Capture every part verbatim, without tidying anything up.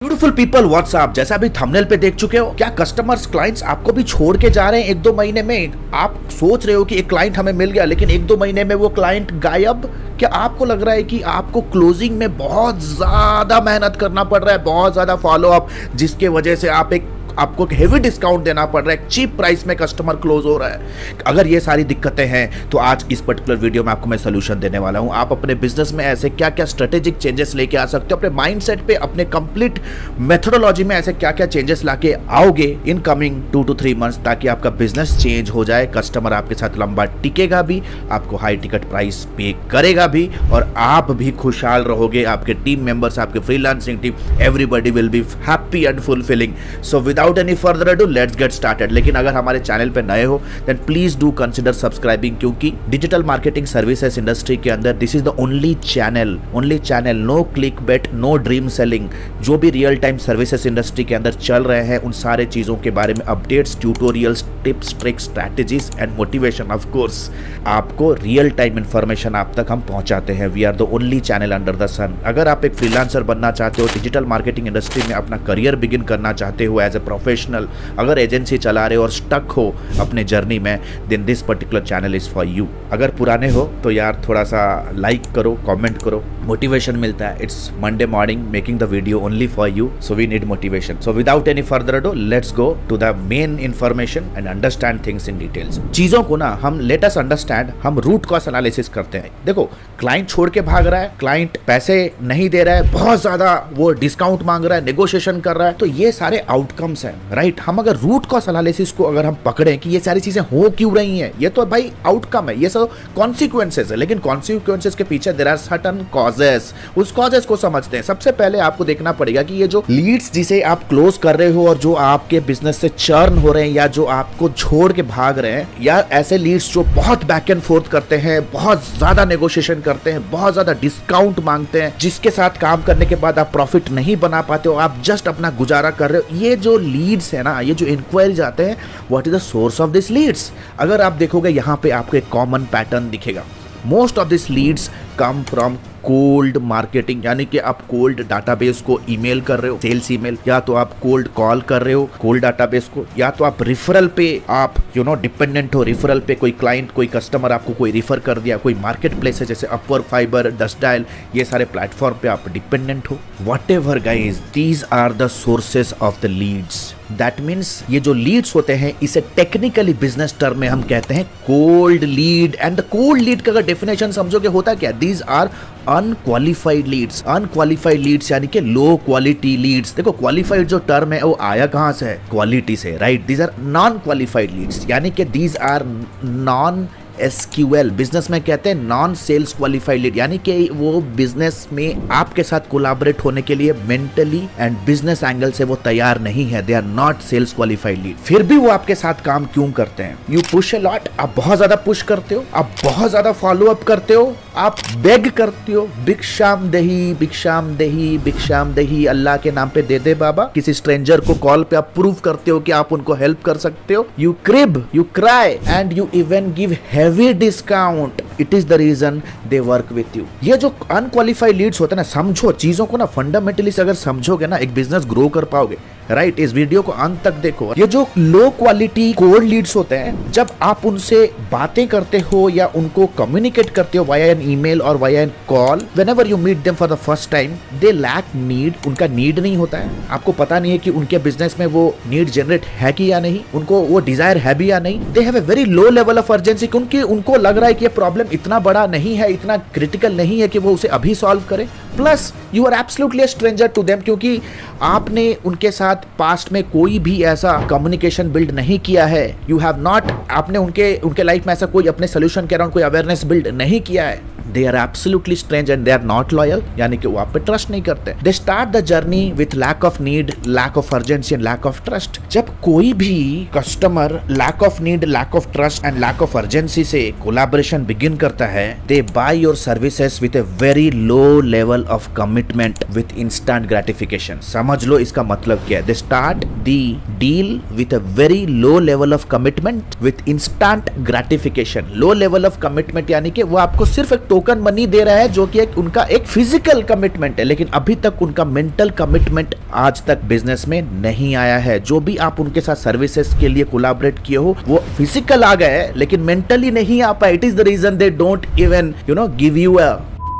Beautiful people WhatsApp, जैसा अभी thumbnail पे देख चुके हो, क्या कस्टमर्स क्लाइंट्स आपको भी छोड़ के जा रहे हैं एक दो महीने में? आप सोच रहे हो कि एक क्लाइंट हमें मिल गया, लेकिन एक दो महीने में वो क्लाइंट गायब। क्या आपको लग रहा है कि आपको क्लोजिंग में बहुत ज्यादा मेहनत करना पड़ रहा है, बहुत ज्यादा फॉलो अप, जिसके वजह से आप एक आपको हेवी डिस्काउंट देना पड़ रहा है, चीप प्राइस में कस्टमर क्लोज हो रहा है? अगर ये सारी दिक्कतें हैं तो आज इस पर्टिकुलर वीडियो में आपको मैं सोल्यूशन देने वाला हूं। आप अपने बिजनेस में ऐसे क्या क्या स्ट्रेटेजिक चेंजेस लेके आ सकते हो, अपने माइंडसेट पे, अपने कंप्लीट मेथोडोलॉजी में ऐसे क्या क्या चेंजेस लाके आओगे in coming two to three months, ताकि आपका बिजनेस चेंज हो जाए, कस्टमर आपके साथ लंबा टिकेगा भी, आपको हाई टिकट प्राइस पे करेगा भी, और आप भी खुशहाल रहोगे, आपके टीम मेंबर्स, आपके freelancing team, everybody will be happy and fulfilling. So without any further ado let's get started. लेकिन अगर हमारे चैनल पे नए हो then please do consider subscribing, क्योंकि डिजिटल मार्केटिंग सर्विसेज इंडस्ट्री के अंदर this is the only channel, only channel, no click bait, no dream selling. जो भी रियल टाइम सर्विसेज इंडस्ट्री के अंदर चल रहे हैं उन सारे चीजों के बारे में updates, tutorials, tips, tricks, strategies and motivation, of course आपको रियल टाइम इंफॉर्मेशन आप तक हम पहुंचाते हैं। We are the only channel under the sun. अगर आप एक फ्रीलांसर बनना चाहते हो, डिजिटल मार्केटिंग इंडस्ट्री में अपना करियर बिगिन करना चाहते हो एज ए प्रोफेशनल, अगर एजेंसी चला रहे हो और स्टक हो अपने जर्नी में, then this particular channel is for you. अगर पुराने हो तो यार थोड़ा सा लाइक करो, कमेंट करो, मोटिवेशन मिलता है। It's Monday morning making the video only for you, so we need motivation. So without any further ado let's go to the main information and understand things in details. चीजों को ना हम let us understand, हम root cause analysis करते हैं। देखो, client छोड़ के भाग रहा है, क्लाइंट पैसे नहीं दे रहा है, बहुत ज्यादा वो डिस्काउंट मांग रहा है, नेगोशिएशन कर रहा है, तो ये सारे आउटकम्स हैं, राइट। हम अगर रूट कॉज एनालिसिस को अगर हम पकड़ें कि ये सारी चीजें हो क्यों रही हैं, ये तो भाई आउटकम है, ये सब कॉन्सिक्वेंसेस है, लेकिन कॉन्सिक्वेंसेस के पीछे देयर आर सर्टेन कॉजेस। उस कॉजेस को समझते हैं। सबसे पहले आपको देखना पड़ेगा कि ये जो लीड्स जिसे आप क्लोज कर रहे हो और जो आपके बिजनेस से चर्न हो रहे हैं या जो आपको छोड़ के भाग रहे हैं, या ऐसे लीड्स जो बहुत बैक एंड फोर्थ करते हैं, बहुत ज्यादा नेगोशिएशन करते हैं, बहुत ज्यादा डिस्काउंट मांगते हैं, जिसके साथ काम करने के बाद आप प्रॉफिट नहीं बना पाते हो, आप जस्ट अपना गुजारा कर रहे हो, ये जो लीड्स है ना, ये जो इंक्वायरीज आते हैं, what is the source of this leads? अगर आप देखोगे यहाँ पे आपको एक कॉमन पैटर्न दिखेगा। Most of this leads come from cold marketing, यानी कि आप कोल्ड डाटाबेस को ईमेल कर रहे हो, सेल्स ईमेल, या तो आप कोल्ड कॉल कर रहे हो कोल्ड डाटाबेस को, या तो आप रिफरल पे आप यू नो डिपेंडेंट हो। रिफरल पे कोई क्लाइंट, कोई कस्टमर आपको कोई रिफर कर दिया, कोई मार्केट प्लेस है जैसे अपवर्क, फाइबर, डस्ट डायल, ये सारे प्लेटफॉर्म पे आप डिपेंडेंट हो। Whatever guys, these are the sources of the leads. That means ये जो लीड्स होते हैं, इसे टेक्निकली बिजनेस टर्म में हम कहते हैं cold lead. And the cold lead का अगर डेफिनेशन समझोगे होता क्या, these are unqualified leads. Unqualified leads यानी कि लो क्वालिटी लीड्स। देखो, क्वालिफाइड जो टर्म है वो आया कहां से है? क्वालिटी से, right. These are non qualified leads, यानी कि these are non SQL, business में कहते हैं नॉन सेल्स क्वालिफाइड लीड, यानी कि वो बिजनेस में आपके साथ कोलैबोरेट होने के लिए मेंटली एंड बिजनेस एंगल से वो तैयार नहीं है। They are not sales qualified lead. फिर भी वो आपके साथ काम क्यों करते हैं? यू पुश अ लॉट, आप बहुत ज्यादा पुश करते हो, आप बहुत ज्यादा फॉलो अप करते हो, आप बेग करते हो, भिक्षाम दही, भिक्षाम दही, भिक्षाम दही, अल्लाह के नाम पे दे दे बाबा। किसी स्ट्रेंजर को कॉल पे आप प्रूव करते हो कि आप उनको हेल्प कर सकते हो। You crib, you cry and you even give heavy discount. It is the reason they work with you. ये जो अनक्वालिफाइड लीड्स होते हैं ना, समझो चीजों को ना, फंडामेंटली से अगर समझोगे ना, एक बिजनेस ग्रो कर पाओगे, राइट। इस वीडियो को अंत तक देखो। ये जो लो क्वालिटी कोल्ड लीड्स होते हैं, जब आप उनसे बातें करते हो या उनको कम्युनिकेट करते हो वाया एन ईमेल और via an call, whenever you meet them for the first time, they lack need. उनका नीड नहीं होता है, आपको पता नहीं है कि उनके बिजनेस में वो नीड जनरेट है कि या नहीं, उनको वो डिजायर है भी या नहीं। They have a very low level of urgency, क्योंकि उनको लग रहा है कि ये प्रॉब्लम इतना बड़ा नहीं है, इतना क्रिटिकल नहीं है कि वो उसे अभी सॉल्व करे। Plus you are absolutely stranger to them, क्योंकि आपने उनके साथ पास्ट में कोई भी ऐसा कम्युनिकेशन बिल्ड नहीं किया है। यू हैव नॉट, आपने उनके उनके लाइफ में ऐसा कोई अपने सोल्यूशन के अराउंड कोई अवेयरनेस बिल्ड नहीं किया है। They are absolutely strange and they are not loyal, यानी कि वो आप पे ट्रस्ट नहीं करते। They start the journey with lack of need, lack of urgency and lack of trust. जब कोई भी customer lack of need, lack of trust and lack of urgency से कोलैबोरेशन बिगिन करता है, they buy your services with a very low level of commitment with instant gratification. समझ लो इसका मतलब क्या है। They start the deal with a very low level of commitment with instant gratification. Low level of commitment यानी कि वो आपको सिर्फ एक टोकन मनी दे रहा है जो कि एक उनका एक फिजिकल कमिटमेंट है, लेकिन अभी तक उनका मेंटल कमिटमेंट आज तक बिजनेस में नहीं आया है। जो भी आप उनके साथ सर्विसेज के लिए कोलैबोरेट किए हो वो फिजिकल आ गए लेकिन मेंटली नहीं आ पाए। It is the reason they don't even you know give you a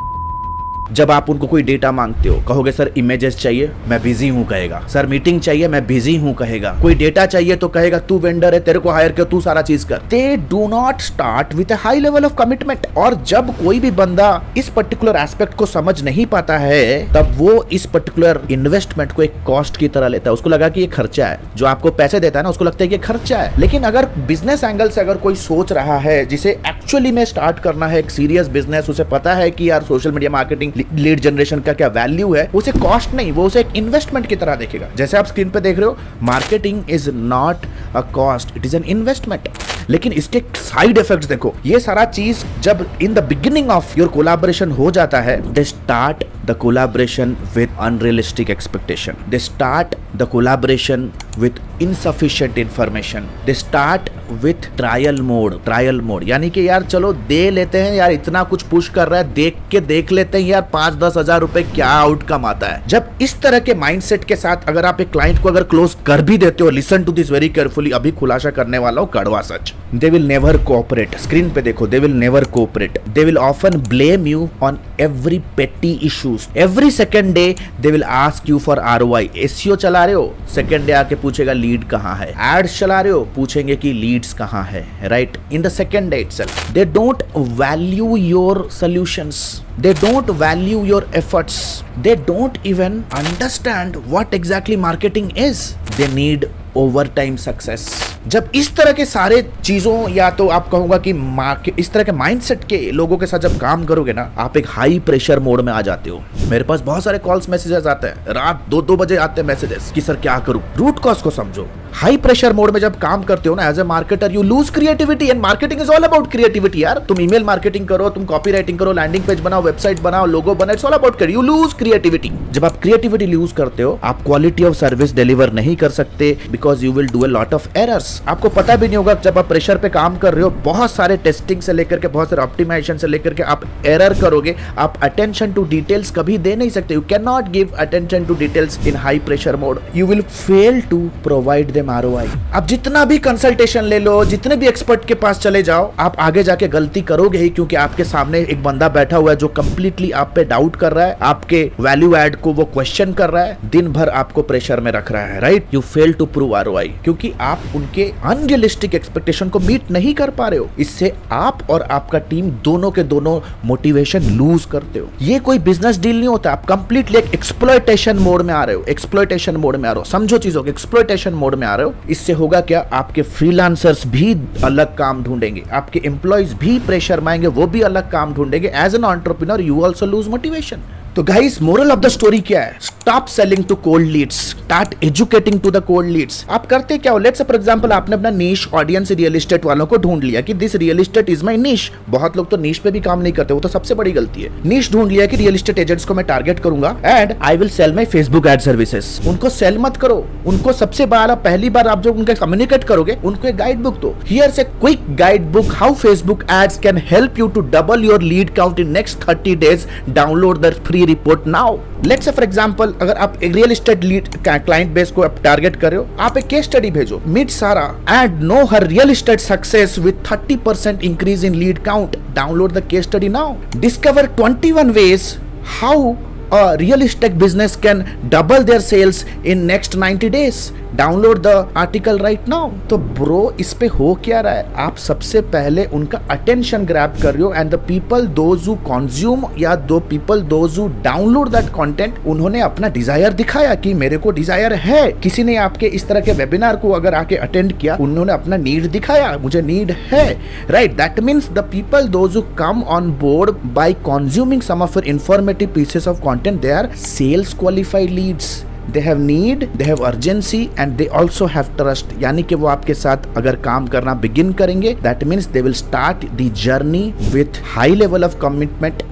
जब आप उनको कोई डेटा मांगते हो, कहोगे सर इमेजेस चाहिए, मैं बिजी हूं कहेगा। सर मीटिंग चाहिए, मैं बिजी हूं कहेगा। कोई डेटा चाहिए तो कहेगा तू वेंडर है, तेरे को हायर कर, तू सारा चीज कर। They do not start with a high level of commitment. और जब कोई भी बंदा इस पर्टिकुलर एस्पेक्ट को समझ नहीं पाता है तब वो इस पर्टिकुलर इन्वेस्टमेंट को एक कॉस्ट की तरह लेता है। उसको लगा कि ये खर्चा है, जो आपको पैसे देता है ना उसको लगता है कि खर्चा है। लेकिन अगर बिजनेस एंगल से अगर कोई सोच रहा है जिसे एक्चुअली में स्टार्ट करना है एक सीरियस बिजनेस, उसे पता है कि यार social media marketing lead generation का क्या वैल्यू है, उसे कॉस्ट नहीं, वो उसे एक इन्वेस्टमेंट की तरह देखेगा। जैसे आप स्क्रीन पे देख रहे हो, marketing is not a cost, it is an investment. लेकिन इसके साइड इफेक्ट्स देखो, ये सारा चीज जब in the beginning of your collaboration हो जाता है, they start the collaboration with unrealistic expectation, they start the collaboration with insufficient information, they start with trial mode. Trial mode यानी कि यार चलो दे लेते हैं, यार इतना कुछ पुश कर रहा है, देख के देख लेते हैं यार पांच दस हजार रुपए क्या आउटकम आता है। जब इस तरह के माइंडसेट के साथ अगर आप एक क्लाइंट को अगर क्लोज कर भी देते हो, listen to this very carefully, अभी खुलासा करने वाला हूं कड़वा सच, they will never cooperate. Screen पे देखो, they will never cooperate, they will often blame you on every petty issues. Every second day they will ask you for ROI. SEO चला रहे हो, सेकेंड डे आके पूछेगा लीड कहां है। Ads चला रहे हो, पूछेंगे कि लीड्स कहां है, right, in the second day itself. They don't value your solutions, they don't value your efforts, they don't even understand what exactly marketing is, they need over time success. जब इस तरह के सारे चीजों या तो आप कहूंगा कि मार्केट इस तरह के माइंडसेट के लोगों के साथ जब काम करोगे ना, आप एक हाई प्रेशर मोड में आ जाते हो। मेरे पास बहुत सारे कॉल्स मैसेजेस आते हैं, रात दो दो बजे आते हैं मैसेजेस कि सर क्या करूं। रूट कॉज को समझो। हाई प्रेशर मोड में जब काम करते हो ना as a marketer, you lose creativity, and marketing is all about creativity यार। तुम ईमेल मार्केटिंग करो, तुम कॉपी राइटिंग करो, लैंडिंग पेज बनाओ, वेबसाइट बनाओ, लोगो बनाओ, इट्स ऑल अबाउट कर यू लूज क्रिएटिविटी। जब आप क्रिएटिविटी लूज करते हो, आप क्वालिटी ऑफ सर्विस डिलीवर नहीं कर सकते, because you will do a lot of errors. आपको पता भी नहीं होगा जब आप प्रेशर पे काम कर रहे हो, बहुत सारे टेस्टिंग से लेकर के बहुत सारे ऑप्टिमाइजेशन से लेकर के आप एरर करोगे। आप अटेंशन टू डिटेल्स कभी दे नहीं सकते। You can not give attention to details in high pressure mode, you will fail to provide them ROI. आप जितना भी कंसल्टेशन ले लो, जितने भी एक्सपर्ट के पास चले जाओ, आप आगे जाके गलती करोगे ही, क्योंकि आपके सामने एक बंदा बैठा हुआ है जो कंप्लीटली आप पे डाउट कर रहा है, आपके वैल्यू एड को वो क्वेश्चन कर रहा है, दिन भर आपको प्रेशर में रख रहा है, right. You fail to prove ROI क्योंकि आप उनके अनरियलिस्टिक एक्सपेक्टेशन को मीट नहीं कर पा रहे हो। इससे आप और आपका टीम दोनों के दोनों मोटिवेशन लूज करते हो। ये कोई बिजनेस डील नहीं होता, आप कंप्लीटली एक एक्सप्लॉयटेशन मोड में आ रहे हो। एक्सप्लॉयटेशन मोड में आ रहे हो, समझो चीजों को, एक्सप्लॉयटेशन मोड में आ रहे हो। इससे होगा क्या, आपके फ्रीलांसर्स भी अलग काम ढूंढेंगे, आपके एम्प्लॉइज भी प्रेशर में आएंगे, वो भी अलग काम ढूंढेंगे। As an entrepreneur you also lose motivation. तो guys, moral of the story क्या है? Stop selling to cold leads, start educating to the cold leads. आप करते क्या हो, लेट्स से फॉर एग्जांपल आपने अपना नीश ऑडियंस रियल एस्टेट वालों को ढूंढ लिया कि this real estate is my niche. बहुत लोग तो नीश पे भी काम नहीं करते, वो तो सबसे बड़ी गलती है। नीश ढूंढ लिया कि रियल एस्टेट एजेंट्स को मैं टारगेट करूंगा and I will sell my Facebook ad services. उनको सेल मत करो, उनको सबसे बार पहली बार आप जो उनके कम्युनिकेट करोगे, उनको एक गाइड बुक दो। Here's quick guide book how Facebook ads can help you to double your lead count in next thirty days. Download the free report now. Let's say for example अगर आप एक real estate lead client base को आप target कर रहे हो, आप एक केस स्टडी भेजो, meet Sara and know her real estate success with thirty percent increase in lead count. Download the case study now. Discover twenty one ways how a real estate business can double their sales in next ninety days. Download the article right now. तो bro इस पे हो क्या रहा है, आप सबसे पहले उनका अटेंशन ग्रैब कर रहे हो and the people those who consume या दो people those who download that content, उन्होंने अपना डिजायर दिखाया कि मेरे को डिजायर है। किसी ने आपके इस तरह के वेबिनार को अगर आके अटेंड किया, उन्होंने अपना नीड दिखाया, मुझे नीड है, right. That means the people those who come on board by consuming some of your informative pieces of content, they are sales qualified leads. They have need, they have urgency and they also have trust। यानी कि वो आपके साथ अगर काम करना begin करेंगे, that means they will start the journey with high level of commitment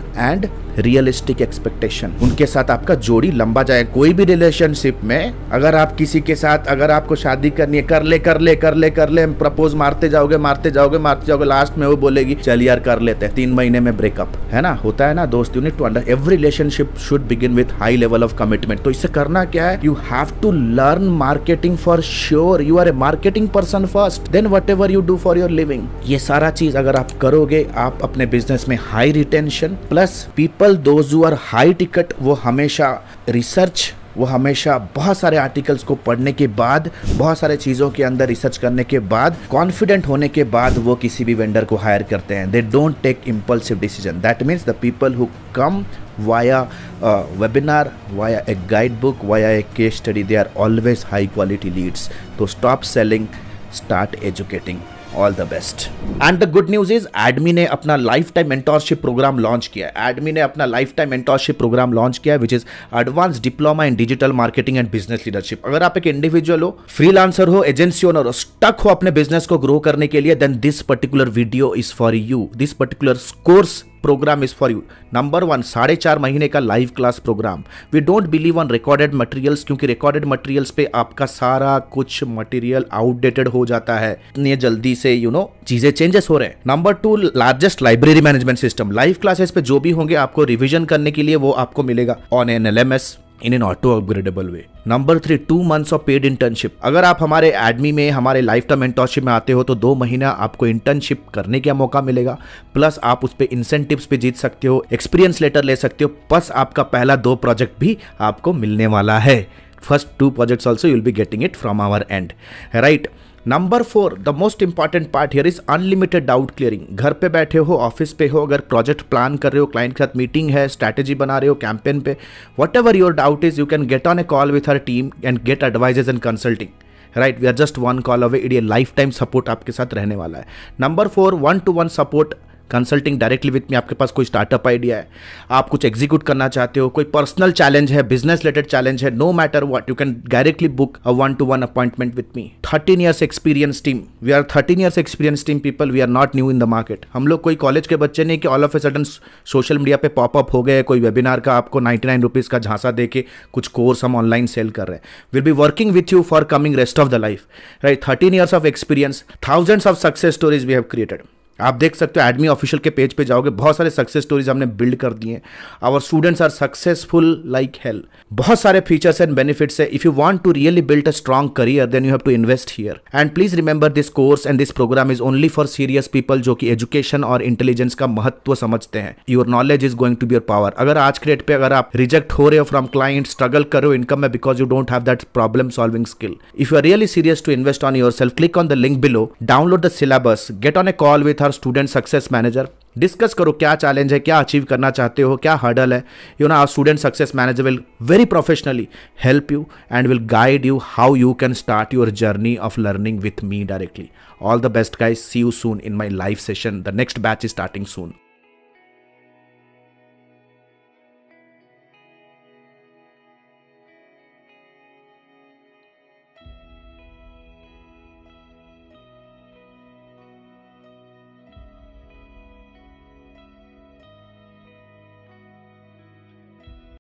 and realistic expectation. उनके साथ आपका जोड़ी लंबा जाए। कोई भी रिलेशनशिप में अगर आप किसी के साथ अगर आपको शादी करनी है, कर ले कर ले कर ले कर ले प्रपोज मारते जाओगे मारते जाओगे मारते जाओगे, लास्ट में वो बोलेगी चल यार कर लेते हैं, तीन महीने में ब्रेकअप, है ना, होता है ना दोस्त। You need to under every relationship should begin with high level of commitment. तो इससे करना क्या है, you have to learn marketing for sure. You are a marketing person first, then whatever you do for your living. ये सारा चीज अगर आप करोगे, आप अपने बिजनेस में high retention plus people those who are high ticket, वो हमेशा रिसर्च, वो हमेशा बहुत सारे आर्टिकल्स को पढ़ने के बाद, बहुत सारे चीज़ों के अंदर रिसर्च करने के बाद, कॉन्फिडेंट होने के बाद वो किसी भी वेंडर को हायर करते हैं। They don't take impulsive decision. That means the people who come via a webinar, via a guidebook, via a case study, they are always high quality leads. So stop selling, start educating. All the best. And the good news is एडमी ने अपना life time mentorship program launch किया है। एडमी ने अपना life time mentorship program launch किया है which is advance diploma in digital marketing and business leadership. अगर आप एक इंडिविजुअल हो, फ्रीलांसर हो, एजेंसी ओनर हो, स्टक हो अपने बिजनेस को ग्रो करने के लिए, then this particular video is for you. This particular course program is for you. Number one, साढ़े चार महीने का live class program. We don't believe on recorded materials, क्योंकि रिकॉर्डेड मटेरियल्स पे आपका सारा कुछ मटेरियल आउटडेटेड हो जाता है, इतनी जल्दी से यू नो चीजें चेंजेस हो रहे हैं। Number two, largest library management system. Live classes पे जो भी होंगे आपको रिविजन करने के लिए वो आपको मिलेगा on an L M S in an auto upgradeable way. Number three, two months of paid internship. अगर आप हमारे एडमी में हमारे लाइफ टाइम मेंटोरशिप में आते हो तो दो महीना आपको इंटर्नशिप करने का मौका मिलेगा, प्लस आप उस पर इंसेंटिव्स भी जीत सकते हो, एक्सपीरियंस लेटर ले सकते हो, प्लस आपका पहला दो प्रोजेक्ट भी आपको मिलने वाला है। First two projects also you will be getting it from our end, right. Number four, the most important part here is unlimited doubt clearing. घर पे बैठे हो, ऑफिस पे हो, अगर प्रोजेक्ट प्लान कर रहे हो, क्लाइंट के साथ मीटिंग है, स्ट्रैटेजी बना रहे हो कैंपेन पे, what ever your doubt is, you can get on a call with her team and get advises and consulting, right. We are just one call away. ये लाइफ टाइम सपोर्ट आपके साथ रहने वाला है। Number four, one to one support consulting directly with me. आपके पास कोई startup idea है, आप कुछ एग्जीक्यूट करना चाहते हो, कोई पर्सनल चैलेंज है, बिजनेस रिलेटेड चैलेंज है, no matter what, you can directly book a one to one appointment with me. Thirteen years experience team, we are thirteen years experience team people, we are not new in the market. हम लोग कोई college के बच्चे नहीं कि all of a sudden social media पे popup हो गए, कोई वेबिनार का आपको नाइन्टी नाइन रुपीज़ का झांसा दे के कुछ कोर्स हम ऑनलाइन सेल कर रहे हैं। Will be working with you for coming rest of the life, right. Thirteen years of experience, thousands of success stories we have created. आप देख सकते हो एडमी ऑफिशियल के पेज पे जाओगे, बहुत सारे सक्सेस स्टोरीज हमने बिल्ड कर दिए हैं। Our students are successful like hell. बहुत सारे फीचर्स एंड बेनिफिट्स है। If you want to really build a strong career then you have to invest here. And please remember this course and this program is only for serious people जो कि education और intelligence का महत्व समझते हैं। Your knowledge is going to be your power. अगर आज के डेट पे अगर आप रिजेक्ट हो रहे हो फ्रॉम क्लाइंट, स्ट्रगल कर रहे हो इनकम में because you don't have that problem solving skill, if you are really serious to invest on your self, click on the link below, download the syllabus, get on a call with our student success manager, discuss करो क्या challenge है, क्या achieve करना चाहते हो, क्या hurdle है। You know our student success manager will very professionally help you and will guide you how you can start your journey of learning with me directly. All the best guys, see you soon in my live session. The next batch is starting soon.